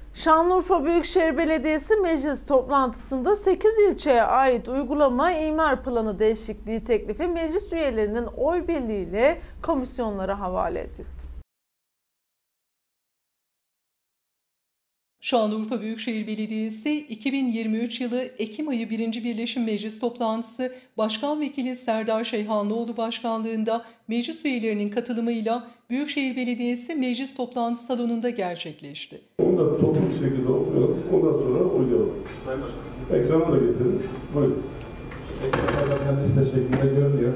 Şanlıurfa Büyükşehir Belediyesi meclis toplantısında 8 ilçeye ait uygulama imar planı değişikliği teklifi meclis üyelerinin oy birliğiyle komisyonlara havale edildi. Şanlıurfa Büyükşehir Belediyesi 2023 yılı Ekim ayı 1. Birleşim Meclis toplantısı Başkan Vekili Serdar Şeyhanlıoğlu başkanlığında meclis üyelerinin katılımıyla Büyükşehir Belediyesi Meclis Toplantı Salonu'nda gerçekleşti. Onu da toplu bir şekilde okuyalım, ondan sonra oynayalım. Ekrana da getirin. Buyurun. Ekranda liste şeklinde görünüyor.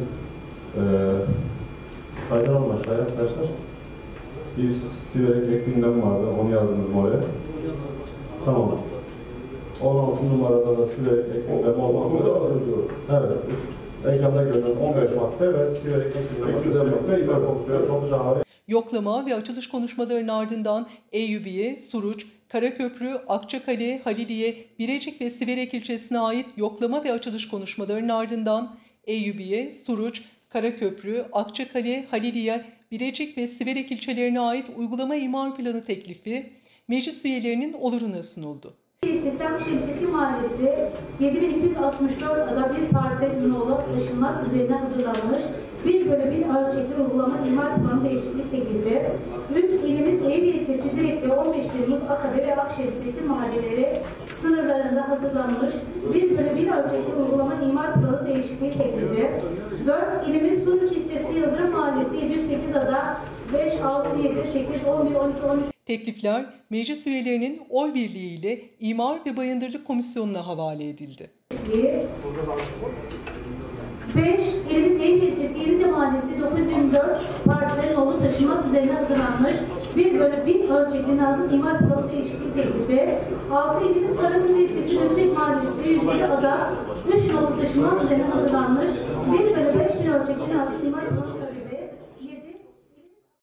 Faydalı başlar arkadaşlar. Bir siverek gündem vardı, onu yazdınız mı oraya? Tamam. 16 numarada da siverek gündem olmak üzere. Evet. Ekranda görünen 15 madde ve siverek gündem İmar Komisyonu toplayacağı. Yoklama ve açılış konuşmalarının ardından Eyyubiye, Suruç, Karaköprü, Akçakale, Haliliye, Birecik ve Siverek ilçesine ait yoklama ve açılış konuşmalarının ardından Eyyubiye, Suruç, Karaköprü, Akçakale, Haliliye, Birecik ve Siverek ilçelerine ait uygulama imar planı teklifi meclis üyelerinin oluruna sunuldu. İlçesi Şemsettin Mahallesi 7264 ada bir parsel ünlü olarak taşınmak üzerine hazırlanmış 1/1 ölçekli uygulama imar planı değişiklik teklifi 3 ilimiz Eyüp ilçesi Direk'te 15 Temmuz Akabe ve Akşemsettin mahalleleri sınırlarında hazırlanmış 1/1 ölçekli uygulama imar planı değişikliği teklifi 4 ilimiz Suruç ilçesi Yıldırım Mahallesi 708 ada 5, 6, 7, 8, 11, 12, 13. Teklifler meclis üyelerinin oy birliğiyle İmar ve Bayındırlık Komisyonu'na havale edildi. 5. İlimiz Eyüp ilçesi Yenice Mahallesi 924 parsel nolu taşınmak üzerine hazırlanmış 1/1000 ölçekli nazım imar planı değişiklik teklifi. 6. İlimiz Karaköprü ilçesi Dönecek Mahallesi 107 ada 3 nolu taşınmak üzerine hazırlanmış 1/5000 ölçekli nazım imar